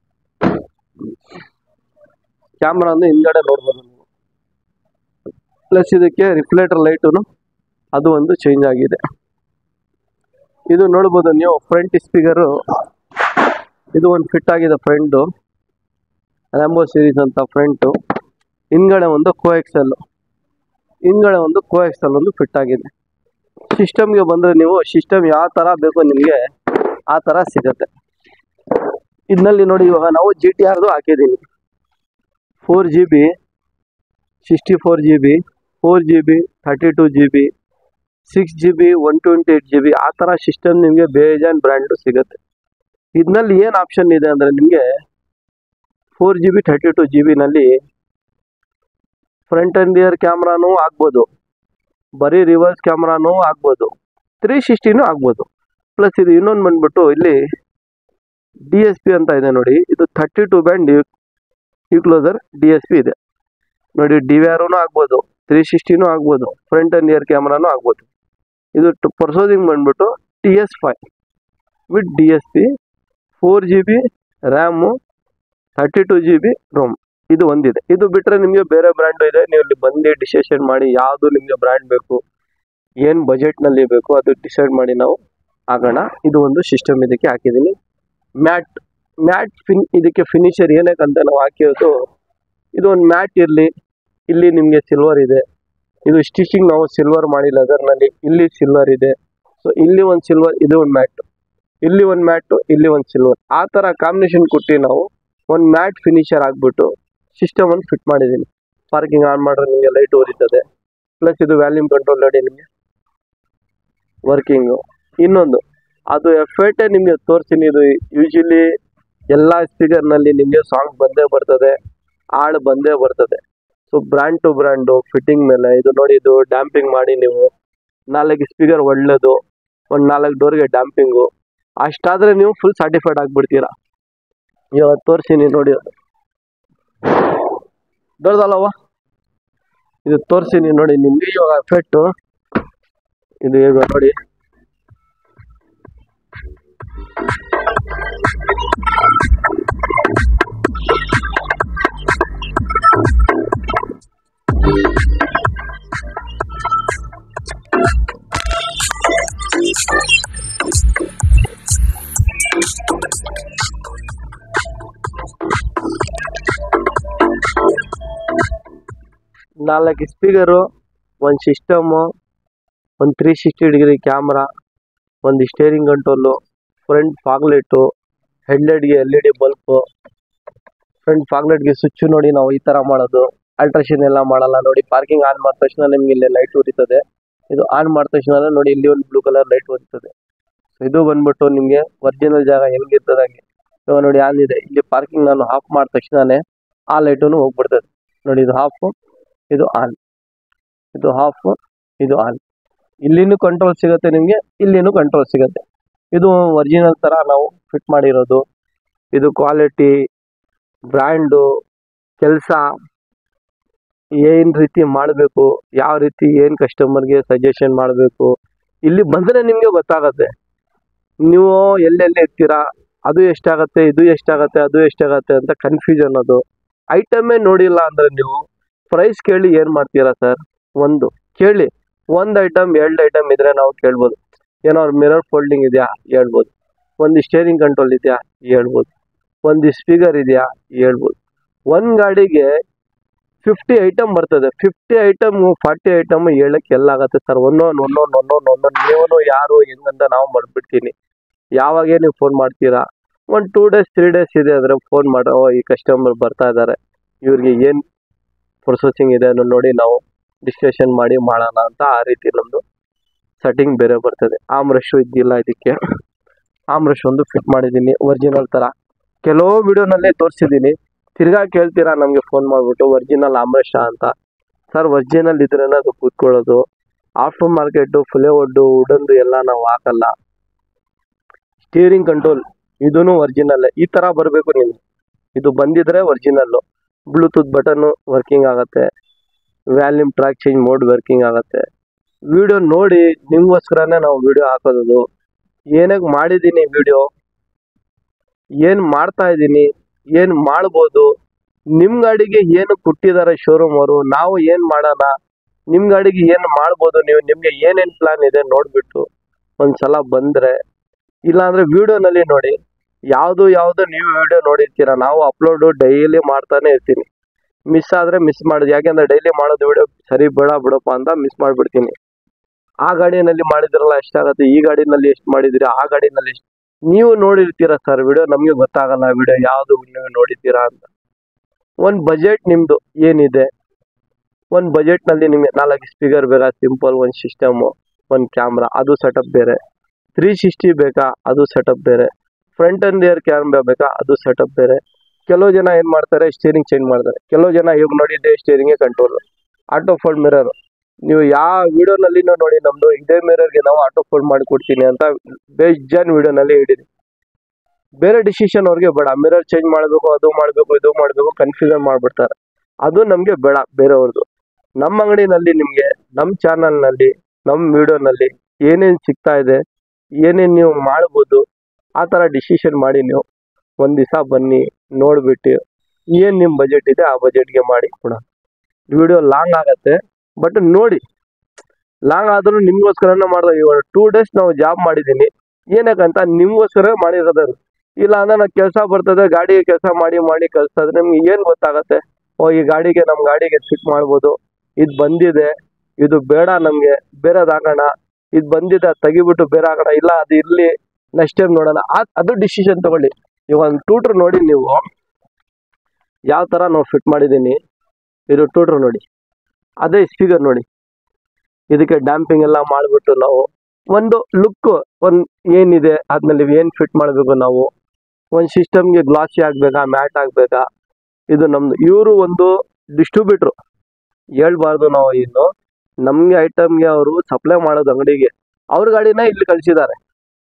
ಕ್ಯಾಮ್ರಾ ಒಂದು ಹಿಂದ್ಗಡೆ ನೋಡ್ಬೋದು ನೀವು. ಪ್ಲಸ್ ಇದಕ್ಕೆ ರಿಫ್ಲೆಕ್ಟರ್ ಲೈಟು ಅದು ಒಂದು ಚೇಂಜ್ ಆಗಿದೆ. ಇದು ನೋಡ್ಬೋದು ನೀವು. ಫ್ರಂಟ್ ಸ್ಪೀಕರು ಇದು ಒಂದು ಫಿಟ್ ಆಗಿದೆ. ಫ್ರಂಟು ರ್ಯಾಂಬೋ ಸೀರೀಸ್ ಅಂತ ಫ್ರಂಟು. ಹಿಂದ್ಗಡೆ ಒಂದು ಕೋ ಎಕ್ಸೆಲ್, ಹಿಂದ್ಗಡೆ ಒಂದು ಕೋ ಎಕ್ಸೆಲ್ ಒಂದು ಫಿಟ್ ಆಗಿದೆ. ಸಿಸ್ಟಮ್ಗೆ ಬಂದರೆ ನೀವು ಸಿಸ್ಟಮ್ ಯಾವ ಥರ ಬೇಕೋ ನಿಮಗೆ ಆ ಥರ ಸಿಗುತ್ತೆ. ಇದರಲ್ಲಿ ನೋಡಿ ಇವಾಗ ನಾವು ಜಿ ಟಿ ಆರ್ದು ಹಾಕಿದ್ದೀನಿ. Four G B, sixty four G B, four G B, thirty two G B, six G B, one twenty eight G B ಆ ಥರ ಸಿಸ್ಟಮ್ ನಿಮಗೆ ಬೇಜಾನ್ ಬ್ರ್ಯಾಂಡು ಸಿಗುತ್ತೆ. ಇದರಲ್ಲಿ ಏನು ಆಪ್ಷನ್ ಇದೆ ಅಂದರೆ ನಿಮಗೆ four G B thirty two G ಬಿನಲ್ಲಿ ಫ್ರಂಟ್ ಆ್ಯಂಡ್ ರಿಯರ್ ಕ್ಯಾಮ್ರಾನೂ ಆಗ್ಬೋದು, ಬರೀ ರಿವರ್ಸ್ ಕ್ಯಾಮ್ರಾನೂ ಆಗ್ಬೋದು, ತ್ರೀ ಸಿಕ್ಸ್ಟಿನೂ ಆಗ್ಬೋದು. ಪ್ಲಸ್ ಇದು ಇನ್ನೊಂದು ಬಂದ್ಬಿಟ್ಟು ಇಲ್ಲಿ ಡಿ ಎಸ್ ಪಿ ಅಂತ ಇದೆ ನೋಡಿ. ಇದು ಥರ್ಟಿ ಟು ಬ್ಯಾಂಡ್ ಯು ಕ್ಲೋಸರ್ ಡಿ ಎಸ್ ಪಿ ಇದೆ ನೋಡಿ. ಡಿ ವಿ ಆರೂ ಆಗ್ಬೋದು, ತ್ರೀ ಸಿಕ್ಸ್ಟಿನೂ ಆಗ್ಬೋದು, ಫ್ರಂಟ್ ಆ್ಯಂಡ್ ರಿಯರ್ ಕ್ಯಾಮ್ರಾನೂ ಆಗ್ಬೋದು. ಇದು ಪರ್ಸೋಸಿಂಗ್ ಬಂದ್ಬಿಟ್ಟು T S five with D S P, four G B RAM, thirty two G B ROM. ಇದು ಒಂದಿದೆ. ಇದು ಬಿಟ್ಟರೆ ನಿಮಗೆ ಬೇರೆ ಬ್ರ್ಯಾಂಡು ಇದೆ. ನೀವು ಇಲ್ಲಿ ಬಂದು ಡಿಸಿಷನ್ ಮಾಡಿ ಯಾವುದು ನಿಮಗೆ ಬ್ರ್ಯಾಂಡ್ ಬೇಕು, ಏನು ಬಜೆಟ್ನಲ್ಲಿ ಬೇಕು ಅದು ಡಿಸೈಡ್ ಮಾಡಿ ನಾವು ಆಗೋಣ. ಇದು ಒಂದು ಸಿಸ್ಟಮ್ ಇದಕ್ಕೆ ಹಾಕಿದ್ದೀನಿ. ಮ್ಯಾಟ್ ಮ್ಯಾಟ್ ಫಿನ್ ಇದಕ್ಕೆ ಫಿನಿಷರ್ ಏನಕ್ಕಂತ ನಾವು ಹಾಕಿರೋದು, ಇದು ಒಂದು ಮ್ಯಾಟ್ ಇರಲಿ. ಇಲ್ಲಿ ನಿಮಗೆ ಸಿಲ್ವರ್ ಇದೆ. ಇದು ಸ್ಟಿಚಿಂಗ್ ನಾವು ಸಿಲ್ವರ್ ಮಾಡಿ ಲೆದರ್ನಲ್ಲಿ. ಇಲ್ಲಿ ಸಿಲ್ವರ್ ಇದೆ. ಸೊ ಇಲ್ಲಿ ಒಂದು ಸಿಲ್ವರ್, ಇದು ಒಂದು ಮ್ಯಾಟು, ಇಲ್ಲಿ ಒಂದು ಮ್ಯಾಟು, ಇಲ್ಲಿ ಒಂದು ಸಿಲ್ವರ್, ಆ ಥರ ಕಾಂಬಿನೇಷನ್ ಕೊಟ್ಟು ನಾವು ಒಂದು ಮ್ಯಾಟ್ ಫಿನಿಷರ್ ಆಗಿಬಿಟ್ಟು ಸಿಸ್ಟಮನ್ನು ಫಿಟ್ ಮಾಡಿದ್ದೀನಿ. ಪಾರ್ಕಿಂಗ್ ಆನ್ ಮಾಡಿದ್ರೆ ನಿಮಗೆ ಲೈಟ್ ಉರಿತದೆ. ಪ್ಲಸ್ ಇದು ವ್ಯಾಲ್ಯೂಮ್ ಕಂಟ್ರೋಲ್ ನೋಡಿ ನಿಮಗೆ ವರ್ಕಿಂಗು. ಇನ್ನೊಂದು ಅದು ಎಫೆಕ್ಟೇ ನಿಮಗೆ ತೋರಿಸ್ತೀನಿ. ಇದು ಯೂಶಲಿ ಎಲ್ಲ ಸ್ಪೀಕರ್ನಲ್ಲಿ ನಿಮಗೆ ಸಾಂಗ್ ಬಂದೇ ಬರ್ತದೆ, ಹಾಡು ಬಂದೇ ಬರ್ತದೆ. So brand to brand fitting ಮೇಲೆ ಇದು ನೋಡಿ. ಇದು ಡ್ಯಾಂಪಿಂಗ್ ಮಾಡಿ ನೀವು ನಾಲ್ಕು ಸ್ಪೀಕರ್ ಒಳ್ಳೆಯದು, ಒಂದು ನಾಲ್ಕು ಡೋರ್ಗೆ ಡ್ಯಾಂಪಿಂಗು ಅಷ್ಟಾದರೆ ನೀವು ಫುಲ್ ಸರ್ಟಿಫೈಡ್ ಆಗಿಬಿಡ್ತೀರಾ. ಇವಾಗ ತೋರಿಸ್ತೀನಿ ನೋಡಿ. ದೊಡ್ಡದಲ್ಲವ ಇದು ತೋರಿಸ್ತೀನಿ ನೋಡಿ ನಿಮಗೆ ಇವಾಗ ಎಫೆಕ್ಟು. ಇದು ಈಗ ನೋಡಿ ನಾಲ್ಕು ಸ್ಪೀಕರು, ಒಂದು ಸಿಸ್ಟಮು, ಒಂದು ತ್ರೀ ಸಿಕ್ಸ್ಟಿ ಡಿಗ್ರಿ ಕ್ಯಾಮ್ರಾ, ಒಂದು ಸ್ಟೇರಿಂಗ್ ಕಂಟ್ರೋಲು, ಫ್ರಂಟ್ ಫಾಗ್ಲೈಟು, ಹೆಡ್ಲೈಟ್ಗೆ L E D bulb. Front ಫಾಗ್ಲೈಟ್ಗೆ ಸ್ವಿಚ್ಚು ನೋಡಿ ನಾವು ಈ ಥರ ಮಾಡೋದು. ಅಲ್ಟ್ರೇಷನ್ ಎಲ್ಲ ಮಾಡಲ್ಲ ನೋಡಿ. ಪಾರ್ಕಿಂಗ್ ಆನ್ ಮಾಡಿದ ತಕ್ಷಣ ನಿಮಗೆ ಇಲ್ಲಿ ಲೈಟ್ ಉರಿತದೆ. ಇದು ಆನ್ ಮಾಡಿದ ತಕ್ಷಣ ನೋಡಿ ಇಲ್ಲಿ ಒಂದು ಬ್ಲೂ ಕಲರ್ ಲೈಟ್ ಉರಿತದೆ. ಇದು ಬಂದ್ಬಿಟ್ಟು ನಿಮಗೆ ಒರಿಜಿನಲ್ ಜಾಗ ಹೆಂಗಿರ್ತದೆ ಹಾಗೆ. ಇವಾಗ ನೋಡಿ ಆನ್ ಇದೆ. ಇಲ್ಲಿ ಪಾರ್ಕಿಂಗ್ ನಾನು ಆಫ್ ಮಾಡಿದ ತಕ್ಷಣವೇ ಆ ಲೈಟೂ ಹೋಗ್ಬಿಡ್ತದೆ ನೋಡಿ. ಇದು ಆಫು, ಇದು ಆನ್, ಇದು ಆಫ್, ಇದು ಆನ್. ಇಲ್ಲಿನೂ ಕಂಟ್ರೋಲ್ ಸಿಗುತ್ತೆ ನಿಮಗೆ, ಇಲ್ಲಿನೂ ಕಂಟ್ರೋಲ್ ಸಿಗುತ್ತೆ. ಇದು ಒರಿಜಿನಲ್ ಥರ ನಾವು ಫಿಟ್ ಮಾಡಿರೋದು. ಇದು ಕ್ವಾಲಿಟಿ, ಬ್ರ್ಯಾಂಡು, ಕೆಲಸ ಏನು ರೀತಿ ಮಾಡಬೇಕು, ಯಾವ ರೀತಿ ಏನು ಕಸ್ಟಮರ್ಗೆ ಸಜೆಷನ್ ಮಾಡಬೇಕು, ಇಲ್ಲಿ ಬಂದರೆ ನಿಮಗೆ ಗೊತ್ತಾಗತ್ತೆ. ನೀವು ಎಲ್ಲೆಲ್ಲಿ ಇರ್ತೀರಾ, ಅದು ಎಷ್ಟಾಗತ್ತೆ, ಇದು ಎಷ್ಟಾಗತ್ತೆ, ಅದು ಎಷ್ಟಾಗತ್ತೆ ಅಂತ ಕನ್ಫ್ಯೂಷನ್. ಅದು ಐಟಮೇ ನೋಡಿಲ್ಲ ಅಂದರೆ ನೀವು ಪ್ರೈಸ್ ಕೇಳಿ ಏನು ಮಾಡ್ತೀರಾ ಸರ್? ಒಂದು ಕೇಳಿ, ಒಂದು ಐಟಮ್ ಎರಡು ಐಟಮ್ ಇದ್ರೆ ನಾವು ಕೇಳ್ಬೋದು. ಏನೋ ಮಿರರ್ ಫೋಲ್ಡಿಂಗ್ ಇದೆಯಾ ಹೇಳ್ಬೋದು, ಒಂದು ಸ್ಟೇರಿಂಗ್ ಕಂಟ್ರೋಲ್ ಇದೆಯಾ ಹೇಳ್ಬೋದು, ಒಂದು ಸ್ಪೀಕರ್ ಇದೆಯಾ ಹೇಳ್ಬೋದು. ಒಂದು ಗಾಡಿಗೆ ಫಿಫ್ಟಿ ಐಟಮ್ ಬರ್ತದೆ. ಫಿಫ್ಟಿ ಐಟಮ್ ಫಾರ್ಟಿ ಐಟಮ್ ಹೇಳಕ್ಕೆ ಎಲ್ಲಾಗತ್ತೆ ಸರ್? ಒಂದೊಂದು ಒಂದೊಂದು ಒಂದೊಂದು ಒಂದೊಂದು ನೀವು ಯಾರು ಹೆಂಗಂತ ನಾವು ಮಾಡ್ಬಿಡ್ತೀನಿ. ಯಾವಾಗೇ ನೀವು ಫೋನ್ ಮಾಡ್ತೀರಾ, ಒಂದು ಟೂ ಡೇಸ್ ತ್ರೀ ಡೇಸ್ ಇದೆ ಅಂದರೆ ಫೋನ್ ಮಾಡೋ ಈ ಕಸ್ಟಮರ್ ಬರ್ತಾ ಇದ್ದಾರೆ, ಇವ್ರಿಗೆ ಏನು ಪ್ರೊಸೆಸಿಂಗ್ ಇದೆ ಅನ್ನೋ ನೋಡಿ ನಾವು ಡಿಸ್ಕಷನ್ ಮಾಡಿ ಮಾಡೋಣ ಅಂತ. ಆ ರೀತಿ ನಮ್ಮದು ಸೆಟ್ಟಿಂಗ್ ಬೇರೆ ಬರ್ತದೆ. ಆಮ್ ರಶ್ಶು ಇದ್ದಿಲ್ಲ, ಇದಕ್ಕೆ ಆಮ್ ರಶ್ ಒಂದು ಫಿಟ್ ಮಾಡಿದ್ದೀನಿ ಒರಿಜಿನಲ್ ಥರ. ಕೆಲವು ವಿಡಿಯೋನಲ್ಲೇ ತೋರಿಸಿದ್ದೀನಿ. ತಿರ್ಗಾ ಕೇಳ್ತೀರಾ ನಮಗೆ ಫೋನ್ ಮಾಡಿಬಿಟ್ಟು ಒರಿಜಿನಲ್ ಆಮ್ರಶ ಅಂತ. ಸರ್ ಒರಿಜಿನಲ್ ಇದ್ರೇ ಅದು ಕೂತ್ಕೊಳ್ಳೋದು. ಆಫ್ಟರ್ ಮಾರ್ಕೆಟು ಫ್ಲೇವುಡ್ಡು ವುಡನ್ದು ಎಲ್ಲ ನಾವು ಹಾಕಲ್ಲ. ಸ್ಟೀರಿಂಗ್ ಕಂಟ್ರೋಲ್ ಇದೂ ಒರಿಜಿನಲ್ಲೇ ಈ ಥರ ಬರಬೇಕು ನಿಮಗೆ. ಇದು ಬಂದಿದ್ರೆ ಒರಿಜಿನಲ್ಲು. ಬ್ಲೂಟೂತ್ ಬಟನ್ನು ವರ್ಕಿಂಗ್ ಆಗುತ್ತೆ, volume track change mode working ಆಗುತ್ತೆ. ವಿಡಿಯೋ ನೋಡಿ ನಿಮಗೋಸ್ಕರನೇ ನಾವು ವಿಡಿಯೋ ಹಾಕೋದು. ಏನಾಗ ಮಾಡಿದ್ದೀನಿ ವಿಡಿಯೋ, ಏನು ಮಾಡ್ತಾ ಇದ್ದೀನಿ, ಏನು ಮಾಡ್ಬೋದು, ನಿಮ್ಮ ಗಾಡಿಗೆ ಏನು ಕೊಟ್ಟಿದ್ದಾರೆ ಶೋರೂಮ್ ಅವರು, ನಾವು ಏನು ಮಾಡೋಣ, ನಿಮ್ಮ ಗಾಡಿಗೆ ಏನು ಮಾಡ್ಬೋದು, ನೀವು ನಿಮಗೆ ಏನೇನು ಪ್ಲಾನ್ ಇದೆ ನೋಡಿಬಿಟ್ಟು ಒಂದು ಸಲ ಬಂದರೆ, ಇಲ್ಲಾಂದರೆ ವಿಡಿಯೋನಲ್ಲಿ ನೋಡಿ. ಯಾವುದು ಯಾವುದು ನೀವು ವಿಡಿಯೋ ನೋಡಿರ್ತೀರ, ನಾವು ಅಪ್ಲೋಡು ಡೈಲಿ ಮಾಡ್ತಾನೆ ಇರ್ತೀನಿ. ಮಿಸ್ ಆದರೆ ಮಿಸ್ ಮಾಡೋದು, ಯಾಕೆಂದರೆ ಡೈಲಿ ಮಾಡೋದು ವಿಡಿಯೋ ಸರಿ ಬೇಡ ಬಿಡಪ್ಪ ಅಂತ ಮಿಸ್ ಮಾಡಿಬಿಡ್ತೀನಿ. ಆ ಗಾಡಿನಲ್ಲಿ ಮಾಡಿದ್ರಲ್ಲ ಎಷ್ಟಾಗುತ್ತೆ, ಈ ಗಾಡಿನಲ್ಲಿ ಎಷ್ಟು ಮಾಡಿದ್ದೀರಾ, ಆ ಗಾಡಿನಲ್ಲಿ ಎಷ್ಟು ನೀವು ನೋಡಿರ್ತೀರ ಸರ್ ವಿಡಿಯೋ. ನಮಗೆ ಗೊತ್ತಾಗಲ್ಲ ವಿಡಿಯೋ ಯಾವುದು ನೀವು ನೋಡಿದ್ದೀರಾ ಅಂತ. ಒಂದು ಬಜೆಟ್ ನಿಮ್ಮದು ಏನಿದೆ, ಒಂದು ಬಜೆಟ್ನಲ್ಲಿ ನಿಮಗೆ ನಾಲ್ಕು ಸ್ಪೀಕರ್ ಬೇಕಾ ಸಿಂಪಲ್, ಒಂದು ಸಿಸ್ಟಮು, ಒಂದು ಕ್ಯಾಮ್ರಾ, ಅದು ಸೆಟಪ್ ಬೇರೆ. ತ್ರೀ ಸಿಕ್ಸ್ಟಿ ಬೇಕಾ, ಅದು ಸೆಟಪ್ ಬೇರೆ. ಫ್ರಂಟ್ ಆ್ಯಂಡ್ ರಿಯರ್ ಕ್ಯಾಮ್ರಾ ಬೇಕಾ, ಅದು ಸೆಟಪ್ ಬೇರೆ. ಕೆಲವು ಜನ ಏನು ಮಾಡ್ತಾರೆ, ಸ್ಟೀರಿಂಗ್ ಚೇಂಜ್ ಮಾಡ್ತಾರೆ. ಕೆಲವು ಜನ ಇವಾಗ ನೋಡಿದ್ದೆ ಸ್ಟೀರಿಂಗೇ ಕಂಟ್ರೋಲ್, ಆಟೋ ಫೋಲ್ಡ್ ಮಿರರ್. ನೀವು ಯಾವ ವಿಡಿಯೋನಲ್ಲಿ ನೋಡಿ ನಮ್ಮದು ಇದೇ ಮಿರರ್ಗೆ ನಾವು ಆಟೋ ಫೋಲ್ಡ್ ಮಾಡಿ ಕೊಡ್ತೀನಿ ಅಂತ ಬೇಜಾನ್ ವಿಡಿಯೋನಲ್ಲಿ ಹೇಳಿದ್ದೀನಿ. ಬೇರೆ ಡಿಸಿಷನ್ ಅವ್ರಿಗೆ ಬೇಡ, ಮಿರರ್ ಚೇಂಜ್ ಮಾಡಬೇಕು, ಅದು ಮಾಡಬೇಕು, ಇದು ಮಾಡಬೇಕು, ಕನ್ಫ್ಯೂಷನ್ ಮಾಡಿಬಿಡ್ತಾರೆ. ಅದು ನಮಗೆ ಬೇಡ ಬೇರೆಯವ್ರದ್ದು. ನಮ್ಮ ಅಂಗಡಿನಲ್ಲಿ ನಿಮಗೆ ನಮ್ಮ ಚಾನಲ್ನಲ್ಲಿ ನಮ್ಮ ವಿಡಿಯೋನಲ್ಲಿ ಏನೇನು ಸಿಗ್ತಾ ಇದೆ, ಏನೇನು ನೀವು ಮಾಡ್ಬೋದು, ಆ ಥರ ಡಿಸಿಷನ್ ಮಾಡಿ ನೀವು ಒಂದು ದಿವಸ ಬನ್ನಿ, ನೋಡಿಬಿಟ್ಟು ಏನು ನಿಮ್ಮ ಬಜೆಟ್ ಇದೆ ಆ ಬಜೆಟ್ಗೆ ಮಾಡಿ ಕೊಡೋಣ. ವಿಡಿಯೋ ಲಾಂಗ್ ಆಗುತ್ತೆ, ಬಟ್ ನೋಡಿ ಲಾಂಗ್ ಆದರೂ ನಿಮಗೋಸ್ಕರನೇ ಮಾಡಿದೆ. ಇವಾಗ ಟೂ ಡೇಸ್ ನಾವು ಜಾಬ್ ಮಾಡಿದ್ದೀನಿ, ಏನಕ್ಕಂತ ನಿಮಗೋಸ್ಕರ ಮಾಡಿರೋದು. ಇಲ್ಲ ಅಂದ್ರೆ ನಾವು ಕೆಲಸ ಬರ್ತದೆ, ಗಾಡಿಗೆ ಕೆಲಸ ಮಾಡಿ ಮಾಡಿ ಕಳಿಸ್ತದೆ, ನಿಮ್ಗೆ ಏನು ಗೊತ್ತಾಗತ್ತೆ? ಓ ಈ ಗಾಡಿಗೆ ನಮ್ಮ ಗಾಡಿಗೆ ಫಿಟ್ ಮಾಡ್ಬೋದು, ಇದು ಬಂದಿದೆ, ಇದು ಬೇಡ ನಮಗೆ ಬೇರೆದು ಹಾಕೋಣ, ಇದು ಬಂದಿದೆ ಅದು ತೆಗಿಬಿಟ್ಟು ಬೇರೆ ಹಾಕೋಣ, ಇಲ್ಲ ಅದು ಇರಲಿ ನೆಕ್ಸ್ಟ್ ಟೈಮ್ ನೋಡೋಣ, ಅದು ಡಿಸಿಷನ್ ತಗೊಳ್ಳಿ. ಇವಾಗ ಒಂದು ಟೂಟ್ರ್ ನೋಡಿ ನೀವು ಯಾವ ಥರ ನಾವು ಫಿಟ್ ಮಾಡಿದ್ದೀನಿ. ಇದು ಟೂಟ್ರ್ ನೋಡಿ, ಅದೇ ಸ್ಪೀಕರ್ ನೋಡಿ, ಇದಕ್ಕೆ ಡ್ಯಾಂಪಿಂಗ್ ಎಲ್ಲ ಮಾಡಿಬಿಟ್ಟು ನಾವು ಒಂದು ಲುಕ್ ಒಂದು ಏನಿದೆ ಅದ್ರಲ್ಲಿ ಏನು ಫಿಟ್ ಮಾಡಬೇಕು. ನಾವು ಒಂದು ಸಿಸ್ಟಮ್ಗೆ ಗ್ಲಾಸಿ ಆಗಬೇಕಾ, ಮ್ಯಾಟ್ ಆಗಬೇಕಾ, ಇದು ನಮ್ಮದು. ಇವರು ಒಂದು ಡಿಸ್ಟ್ರಿಬ್ಯೂಟ್ರು, ಹೇಳ್ಬಾರ್ದು ನಾವು. ಇನ್ನು ನಮಗೆ ಐಟಮ್ಗೆ ಅವರು ಸಪ್ಲೈ ಮಾಡೋದು ಅಂಗಡಿಗೆ, ಅವ್ರ ಗಾಡಿನ ಇಲ್ಲಿ ಕಳಿಸಿದ್ದಾರೆ.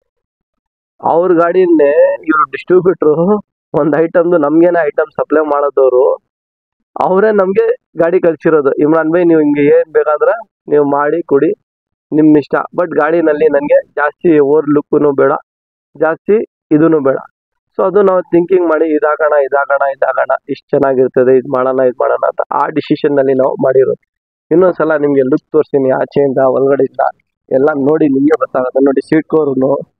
ಅವ್ರ ಗಾಡಿಯನ್ನೇ ಇವರು ಡಿಸ್ಟ್ರಿಬ್ಯೂಟ್ರು ಒಂದು ಐಟಮ್ದು ನಮಗೇನೆ ಐಟಮ್ ಸಪ್ಲೈ ಮಾಡೋದವರು, ಅವರೇ ನಮಗೆ ಗಾಡಿ ಕಳಿಸಿರೋದು. ಇಮ್ರಾನ್ ಭಾಯ್ ನೀವು ಹಿಂಗೆ ಏನು ಬೇಕಾದ್ರೆ ನೀವು ಮಾಡಿ ಕೊಡಿ, ನಿಮ್ಮ ಇಷ್ಟ. ಬಟ್ ಗಾಡಿನಲ್ಲಿ ನನಗೆ ಜಾಸ್ತಿ ಓವರ್ ಲುಕ್ಕೂ ಬೇಡ, ಜಾಸ್ತಿ ಇದೂ ಬೇಡ. ಸೊ ಅದು ನಾವು ಥಿಂಕಿಂಗ್ ಮಾಡಿ ಇದಾಗೋಣ ಇದಾಗೋಣ ಇದಾಗೋಣ ಇಷ್ಟು ಚೆನ್ನಾಗಿರ್ತದೆ, ಇದು ಮಾಡೋಣ ಇದು ಮಾಡೋಣ ಅಂತ ಆ ಡಿಸಿಷನ್ನಲ್ಲಿ ನಾವು ಮಾಡಿರೋದು. ಇನ್ನೊಂದು ಸಲ ನಿಮಗೆ ಲುಕ್ ತೋರಿಸ್ತೀನಿ, ಆಚೆಯಿಂದ ಒಳಗಡೆಯಿಂದ ಎಲ್ಲ ನೋಡಿ ನಿಮಗೆ ಗೊತ್ತಾಗುತ್ತೆ. ನೋಡಿ ಸೀಟ್ ಕವರು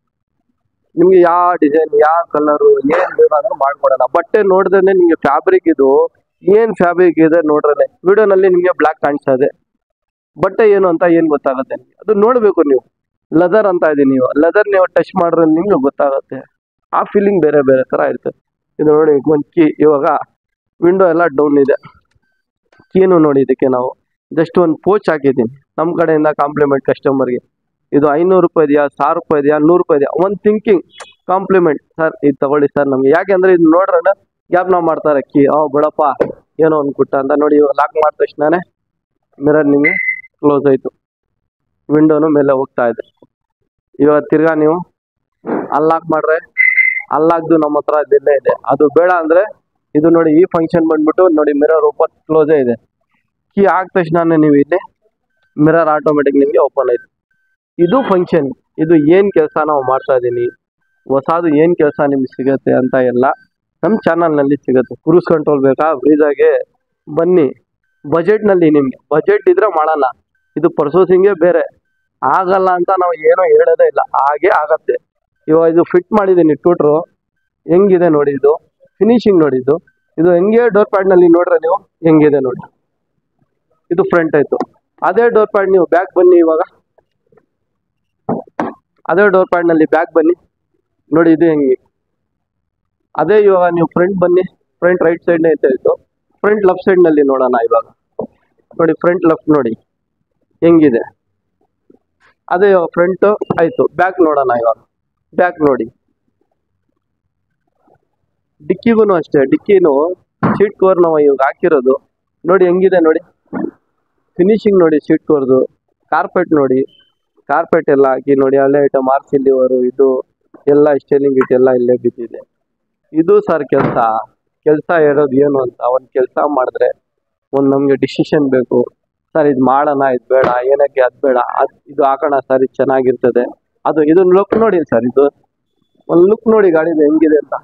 ನಿಮಗೆ ಯಾವ ಡಿಸೈನ್, ಯಾವ ಕಲರು, ಏನು ಬೇಕಾದ್ರೂ ಮಾಡ್ಕೊಡೋಣ. ಬಟ್ಟೆ ನೋಡಿದ್ರೆ ನಿಮಗೆ ಫ್ಯಾಬ್ರಿಕ್ ಇದು ಏನು ಫ್ಯಾಬ್ರಿಕ್ ಇದೆ ನೋಡ್ರೆ, ವಿಡಿಯೋನಲ್ಲಿ ನಿಮಗೆ ಬ್ಲ್ಯಾಕ್ ಕಾಣಿಸ್ತಾ ಇದೆ, ಬಟ್ಟೆ ಏನು ಅಂತ ಏನು ಗೊತ್ತಾಗುತ್ತೆ ನಿಮಗೆ? ಅದು ನೋಡಬೇಕು ನೀವು. ಲೆದರ್ ಅಂತ ಇದೆ, ನೀವು ಲೆದರ್ ನೀವು ಟಚ್ ಮಾಡಿದ್ರೆ ನಿಮ್ಗೆ ಗೊತ್ತಾಗುತ್ತೆ. ಆ ಫೀಲಿಂಗ್ ಬೇರೆ ಬೇರೆ ಥರ ಇರ್ತದೆ. ಇದು ನೋಡಿ ಒಂದು ಕೀ, ಇವಾಗ ವಿಂಡೋ ಎಲ್ಲ ಡೌನ್ ಇದೆ, ಕೀನು ನೋಡಿ ಇದಕ್ಕೆ ನಾವು ಜಸ್ಟ್ ಒಂದು ಪೋಚ್ ಹಾಕಿದ್ದೀನಿ ನಮ್ಮ ಕಡೆಯಿಂದ ಕಾಂಪ್ಲಿಮೆಂಟ್ ಕಸ್ಟಮರ್ಗೆ. ಇದು ಐನೂರು ರೂಪಾಯಿ ಇದೆಯಾ, ಸಾವಿರ ರೂಪಾಯಿ ಇದೆಯಾ, ನೂರು ರೂಪಾಯಿ ಇದೆಯಾ, ಒಂದು ಥಿಂಕಿಂಗ್ ಕಾಂಪ್ಲಿಮೆಂಟ್. ಸರ್ ಇದು ತಗೊಳ್ಳಿ ಸರ್ ನಮಗೆ, ಯಾಕೆಂದರೆ ಇದು ನೋಡ್ರೆ ಗ್ಯಾಪ್ ನಾವು ಮಾಡ್ತಾರೆ ಕೀ, ಓ ಬಿಡಪ್ಪ ಏನೋ ಅಂದ್ಬಿಟ್ಟ ಅಂತ. ನೋಡಿ ಇವಾಗ ಲಾಕ್ ಮಾಡಿದ ತಕ್ಷಣನೇ ಮಿರರ್ ನಿಮಗೆ ಕ್ಲೋಸ್ ಆಯಿತು, ವಿಂಡೋನು ಮೇಲೆ ಹೋಗ್ತಾ ಇದೆ. ಇವಾಗ ತಿರ್ಗಾ ನೀವು ಅನ್ಲಾಕ್ ಮಾಡ್ರೆ ಅನ್ಲಾಕ್ದು ನಮ್ಮ ಹತ್ರ ಇದೆಲ್ಲ ಇದೆ. ಅದು ಬೇಡ ಅಂದರೆ ಇದು ನೋಡಿ, ಈ ಫಂಕ್ಷನ್ ಬಂದ್ಬಿಟ್ಟು ನೋಡಿ ಮಿರರ್ ಓಪನ್ ಕ್ಲೋಸೇ ಇದೆ. ಕೀ ಹಾಕಿದ ತಕ್ಷಣ ನೀವು ಇಲ್ಲಿ ಮಿರರ್ ಆಟೋಮೆಟಿಕ್ ನಿಮಗೆ ಓಪನ್ ಆಯಿತು. ಇದು ಫಂಕ್ಷನ್, ಇದು ಏನು ಕೆಲಸ ನಾವು ಮಾಡ್ತಾ ಇದ್ದೀನಿ, ಹೊಸದು ಏನು ಕೆಲಸ ನಿಮ್ಗೆ ಸಿಗುತ್ತೆ ಅಂತ ಎಲ್ಲ ನಮ್ಮ ಚಾನಲ್ನಲ್ಲಿ ಸಿಗುತ್ತೆ. ಕ್ರೂಸ್ ಕಂಟ್ರೋಲ್ ಬೇಕಾ ಬ್ರೀಜಾಗೆ ಬನ್ನಿ, ಬಜೆಟ್ನಲ್ಲಿ ನಿಮಗೆ ಬಜೆಟ್ ಇದ್ರೆ ಮಾಡೋಣ. ಇದು ಪರ್ಸೋಸಿಂಗೇ ಬೇರೆ, ಆಗಲ್ಲ ಅಂತ ನಾವು ಏನೋ ಹೇಳೋದೇ ಇಲ್ಲ, ಹಾಗೆ ಆಗತ್ತೆ. ಇವಾಗ ಇದು ಫಿಟ್ ಮಾಡಿದ್ದೀನಿ ಟ್ಯೂಟ್ರು, ಹೆಂಗಿದೆ ನೋಡಿ, ಇದು ಫಿನಿಶಿಂಗ್ ನೋಡಿ, ಇದು ಇದು ಹೆಂಗೆ ಡೋರ್ ಪ್ಯಾಡ್ನಲ್ಲಿ ನೋಡ್ರೆ ನೀವು ಹೆಂಗಿದೆ ನೋಡಿ. ಇದು ಫ್ರಂಟ್ ಆಯಿತು. ಅದೇ ಡೋರ್ ಪ್ಯಾಡ್ ನೀವು ಬ್ಯಾಕ್ ಬನ್ನಿ, ಇವಾಗ ಅದೇ ಡೋರ್ ಪ್ಯಾಡ್ನಲ್ಲಿ ಬ್ಯಾಕ್ ಬನ್ನಿ ನೋಡಿ, ಇದು ಹೆಂಗೆ. ಅದೇ ಇವಾಗ ನೀವು ಫ್ರಂಟ್ ಬನ್ನಿ, ಫ್ರಂಟ್ ರೈಟ್ ಸೈಡ್ನೇ ಇತ್ತು, ಫ್ರಂಟ್ ಲೆಫ್ಟ್ ಸೈಡ್ನಲ್ಲಿ ನೋಡೋಣ. ಇವಾಗ ನೋಡಿ ಫ್ರಂಟ್ ಲೆಫ್ಟ್ ನೋಡಿ ಹೆಂಗಿದೆ. ಅದೇ ಫ್ರಂಟ್ ಆಯಿತು, ಬ್ಯಾಕ್ ನೋಡೋಣ. ಇವಾಗ ಬ್ಯಾಕ್ ನೋಡಿ, ಡಿಕ್ಕಿಗೂ ಅಷ್ಟೇ, ಡಿಕ್ಕಿನೂ ಸೀಟ್ ಕವರ್ ನಾವು ಇವಾಗ ಹಾಕಿರೋದು ನೋಡಿ ಹೆಂಗಿದೆ ನೋಡಿ, ಫಿನಿಶಿಂಗ್ ನೋಡಿ, ಸೀಟ್ ಕವರ್ದು. ಕಾರ್ಪೆಟ್ ನೋಡಿ, ಕಾರ್ಪೆಟ್ ಎಲ್ಲ ಹಾಕಿ ನೋಡಿ, ಹಳೆ ಐಟಮ್ ಆರ್ ಸಿ ಲಿವರು ಇದು ಎಲ್ಲ ಸ್ಟೇಲಿಂಗ್ ಇಟ್ ಎಲ್ಲ ಇಲ್ಲೇ ಬಿದ್ದಿದೆ. ಇದು ಸರ್ ಕೆಲಸ ಕೆಲಸ ಹೇಳೋದು ಏನು ಅಂತ, ಒಂದು ಕೆಲಸ ಮಾಡಿದ್ರೆ ಒಂದು ನಮಗೆ ಡಿಸಿಷನ್ ಬೇಕು. ಸರ್ ಇದು ಮಾಡೋಣ, ಇದು ಬೇಡ, ಏನಕ್ಕೆ ಅದು ಬೇಡ, ಅದು ಇದು ಹಾಕೋಣ ಸರ್, ಇದು ಚೆನ್ನಾಗಿರ್ತದೆ. ಅದು ಇದನ್ನ ಲುಕ್ ನೋಡಿ ಸರ್, ಇದು ಒಂದು ಲುಕ್ ನೋಡಿ ಗಾಡಿದು ಹೆಂಗಿದೆ ಅಂತ.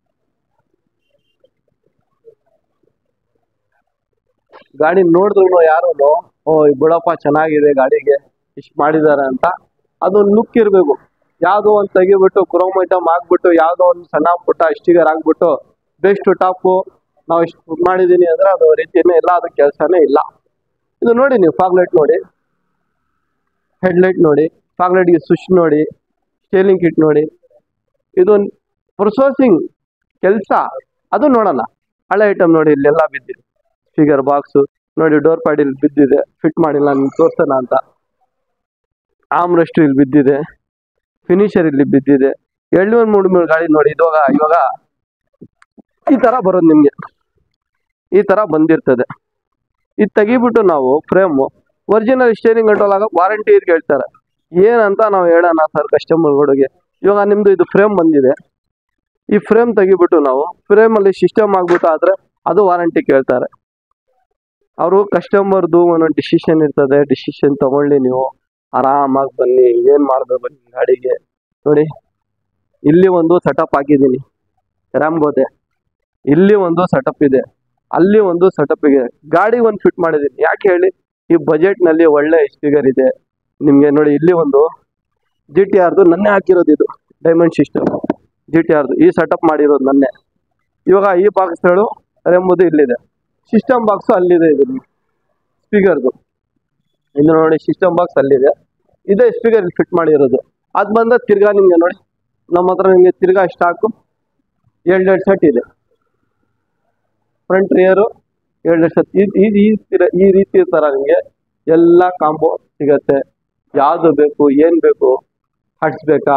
ಗಾಡಿ ನೋಡಿದ್ರು ಯಾರು ಓ ಬಿಡಪ್ಪ ಚೆನ್ನಾಗಿದೆ ಗಾಡಿಗೆ ಇಷ್ಟು ಮಾಡಿದ್ದಾರೆ ಅಂತ ಅದೊಂದು ಲುಕ್ ಇರಬೇಕು. ಯಾವುದೋ ಒಂದು ತೆಗಿಬಿಟ್ಟು ಕ್ರೋಮ್ ಐಟಮ್ ಹಾಕ್ಬಿಟ್ಟು ಯಾವುದೋ ಒಂದು ಸಣ್ಣ ಪುಟ್ಟ ಸ್ಟಿಕರ್ ಹಾಕ್ಬಿಟ್ಟು ಬೆಸ್ಟ್ ಟಾಪು ನಾವು ಇಷ್ಟು ಮಾಡಿದ್ದೀನಿ ಅಂದರೆ ಅದು ರೀತಿಯೇ ಇಲ್ಲ, ಅದು ಕೆಲಸನೇ ಇಲ್ಲ. ಇದು ನೋಡಿ ನೀವು ಫಾಗ್ಲೈಟ್ ನೋಡಿ, ಹೆಡ್ಲೈಟ್ ನೋಡಿ, ಫಾಗ್ಲೈಟ್ಗೆ ಸ್ವಿಚ್ ನೋಡಿ, ಸ್ಟೇಲಿಂಗ್ ಕಿಟ್ ನೋಡಿ, ಇದು ಪ್ರೊಸೆಸಿಂಗ್ ಕೆಲಸ ಅದು ನೋಡೋಣ. ಹಳೆ ಐಟಮ್ ನೋಡಿ, ಇಲ್ಲೆಲ್ಲ ಬಿದ್ದಿದೆ, ಫಿಗರ್ ಬಾಕ್ಸು ನೋಡಿ, ಡೋರ್ ಪ್ಯಾಡ್ ಇಲ್ಲಿ ಬಿದ್ದಿದೆ, ಫಿಟ್ ಮಾಡಿಲ್ಲ ನಿಮ್ಗೆ ತೋರ್ಸೋಣ ಅಂತ. ಆಮ್ರೆಸ್ಟು ಇಲ್ಲಿ ಬಿದ್ದಿದೆ, ಫಿನಿಷರ್ ಇಲ್ಲಿ ಬಿದ್ದಿದೆ. ಎರಡು ಒಂದು ಮೂರು ಮೂರು ಗಾಡಿ ನೋಡಿ, ಇವಾಗ ಇವಾಗ ಈ ಥರ ಬರೋದು ನಿಮಗೆ, ಈ ಥರ ಬಂದಿರ್ತದೆ. ಇದು ತೆಗಿಬಿಟ್ಟು ನಾವು ಫ್ರೇಮು ಒರಿಜಿನಲ್ ಸ್ಟೇರಿಂಗ್ ಕಂಟ್ರೋಲ್ ಆಗ ವಾರಂಟಿ ಇದು ಕೇಳ್ತಾರೆ. ಏನಂತ ನಾವು ಹೇಳೋಣ ಸರ್ ಕಸ್ಟಮರ್ಗಳಿಗೆ. ಇವಾಗ ನಿಮ್ಮದು ಇದು ಫ್ರೇಮ್ ಬಂದಿದೆ, ಈ ಫ್ರೇಮ್ ತೆಗಿಬಿಟ್ಟು ನಾವು ಫ್ರೇಮಲ್ಲಿ ಸಿಸ್ಟಮ್ ಆಗ್ಬಿಟ್ಟು ಆದರೆ ಅದು ವಾರಂಟಿ ಕೇಳ್ತಾರೆ. ಅವರು ಕಸ್ಟಮರ್ದು ಒಂದೊಂದು ಡಿಸಿಷನ್ ಇರ್ತದೆ, ಡಿಸಿಷನ್ ತೊಗೊಳ್ಳಿ, ನೀವು ಆರಾಮಾಗಿ ಬನ್ನಿ. ಏನು ಮಾಡಬೇಕು ನಿಮ್ಮ ಗಾಡಿಗೆ ನೋಡಿ, ಇಲ್ಲಿ ಒಂದು ಸೆಟಪ್ ಹಾಕಿದ್ದೀನಿ ರ್ಯಾಂಬೋದೆ, ಇಲ್ಲಿ ಒಂದು ಸೆಟಪ್ ಇದೆ, ಅಲ್ಲಿ ಒಂದು ಸೆಟಪ್ ಇದೆ, ಗಾಡಿ ಒಂದು ಫಿಟ್ ಮಾಡಿದ್ದೀನಿ. ಯಾಕೆ ಹೇಳಿ, ಈ ಬಜೆಟ್ನಲ್ಲಿ ಒಳ್ಳೆ ಸ್ಪೀಕರ್ ಇದೆ ನಿಮಗೆ ನೋಡಿ. ಇಲ್ಲಿ ಒಂದು ಜಿ ಟಿ ಆರ್ದು ನನ್ನೇ ಹಾಕಿರೋದು, ಇದು ಡೈಮಂಡ್ ಸಿಸ್ಟಮ್ ಜಿ ಟಿ ಆರ್ದು ಈ ಸೆಟಪ್ ಮಾಡಿರೋದು ನನ್ನೇ. ಇವಾಗ ಈ ಬಾಕ್ಸ್ಗಳು ರೆಂಬುದು ಇಲ್ಲಿದೆ, ಸಿಸ್ಟಮ್ ಬಾಕ್ಸು ಅಲ್ಲಿದೆ, ಇದು ಸ್ಪೀಕರ್ದು ಇದು ನೋಡಿ, ಸಿಸ್ಟಮ್ ಬಾಕ್ಸ್ ಅಲ್ಲಿದೆ, ಇದೇ ಸ್ಪೀಕರ್ ಇಲ್ಲಿ ಫಿಟ್ ಮಾಡಿರೋದು. ಅದು ಬಂದ ತಿರ್ಗಾ ನಿಮಗೆ ನೋಡಿ, ನಮ್ಮ ಹತ್ರ ನಿಮಗೆ ತಿರ್ಗಾ ಸ್ಟಾಕು ಎರಡೆರಡು ಸೆಟ್ ಇದೆ, ಫ್ರಂಟ್ ರಿಯರು ಎರಡೆರಡು ಸೆಟ್. ಇದು ಇದು ಈ ಈ ರೀತಿ ಥರ ನಿಮಗೆ ಎಲ್ಲ ಕಾಂಬೋ ಸಿಗತ್ತೆ. ಯಾವುದು ಬೇಕು, ಏನು ಬೇಕು, ಹಟ್ಸ್ ಬೇಕಾ,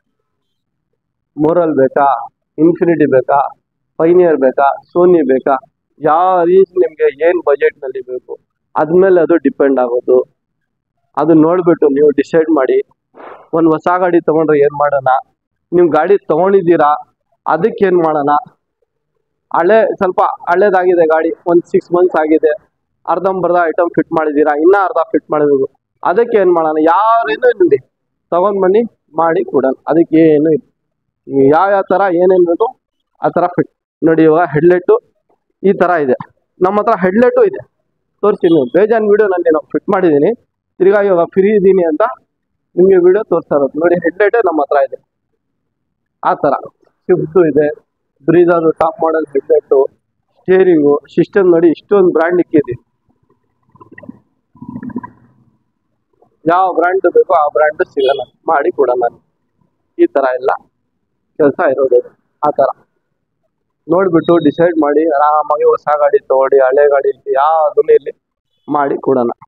ಮೋರಲ್ ಬೇಕಾ, ಇನ್ಫಿನಿಟಿ ಬೇಕಾ, ಪೈನಿಯರ್ ಬೇಕಾ, ಸೋನಿ ಬೇಕಾ, ಯಾವ ರೀತಿ ನಿಮಗೆ ಏನು ಬಜೆಟ್ನಲ್ಲಿ ಬೇಕು ಅದ್ಮೇಲೆ ಅದು ಡಿಪೆಂಡ್ ಆಗೋದು. ಅದು ನೋಡಿಬಿಟ್ಟು ನೀವು ಡಿಸೈಡ್ ಮಾಡಿ. ಒಂದು ಹೊಸ ಗಾಡಿ ತೊಗೊಂಡ್ರೆ ಏನು ಮಾಡೋಣ, ನೀವು ಗಾಡಿ ತೊಗೊಂಡಿದ್ದೀರಾ ಅದಕ್ಕೇನು ಮಾಡೋಣ. ಹಳೆ ಸ್ವಲ್ಪ ಹಳೇದಾಗಿದೆ ಗಾಡಿ, ಒಂದು ಸಿಕ್ಸ್ ಮಂತ್ಸ್ ಆಗಿದೆ, ಅರ್ಧಂಬರ್ಧ ಐಟಮ್ ಫಿಟ್ ಮಾಡಿದ್ದೀರಾ, ಇನ್ನೂ ಅರ್ಧ ಫಿಟ್ ಮಾಡಬೇಕು, ಅದಕ್ಕೆ ಏನು ಮಾಡೋಣ. ಯಾರೇನು ಇಲ್ಲಿ ತೊಗೊಂಡು ಬನ್ನಿ ಮಾಡಿ ಕೊಡೋಣ, ಅದಕ್ಕೆ ಏನು ಇಲ್ಲ. ಯಾವ ಯಾವ ಥರ ಏನೇನು ಬೇಕು ಆ ಥರ ಫಿಟ್ ನೋಡಿ. ಇವಾಗ ಹೆಡ್ಲೈಟು ಈ ಥರ ಇದೆ, ನಮ್ಮ ಹತ್ರ ಹೆಡ್ಲೈಟು ಇದೆ, ತೋರಿಸ್ತೀನಿ. ನೀವು ಬೇಜಾನ್ ವೀಡಿಯೋನಲ್ಲಿ ನಾವು ಫಿಟ್ ಮಾಡಿದ್ದೀನಿ, ತಿರ್ಗಾ ಇವಾಗ ಫ್ರೀ ಇದ್ದೀನಿ ಅಂತ ನಿಮಗೆ ವೀಡಿಯೋ ತೋರಿಸ್ತಾ ಇರೋದು ನೋಡಿ. ಹೆಡ್ಲೈಟೇ ನಮ್ಮ ಹತ್ರ ಇದೆ ಆ ಥರ. ಸ್ವಿಫ್ಟು ಇದೆ, ಬ್ರೀಜಾದು top model headlight, steering, system ನೋಡಿ, ಇಷ್ಟೊಂದು ಬ್ರ್ಯಾಂಡ್ ಇಕ್ಕಿದೆ. ಯಾವ ಬ್ರ್ಯಾಂಡ್ ಬೇಕೋ ಆ ಬ್ರ್ಯಾಂಡ್ ಸಿಗೋಣ, ಮಾಡಿ ಕೊಡೋಣ. ಈ ಥರ ಎಲ್ಲ ಕೆಲಸ ಇರೋದು ಆ ಥರ ನೋಡಿಬಿಟ್ಟು ಡಿಸೈಡ್ ಮಾಡಿ ಆರಾಮಾಗಿ ಹೊಸ ಗಾಡಿ ತೊಗೊಳ್ಳಿ, ಹಳೆ ಗಾಡಿ ಯಾವುದೂ ಇಲ್ಲಿ ಮಾಡಿ ಕೊಡೋಣ.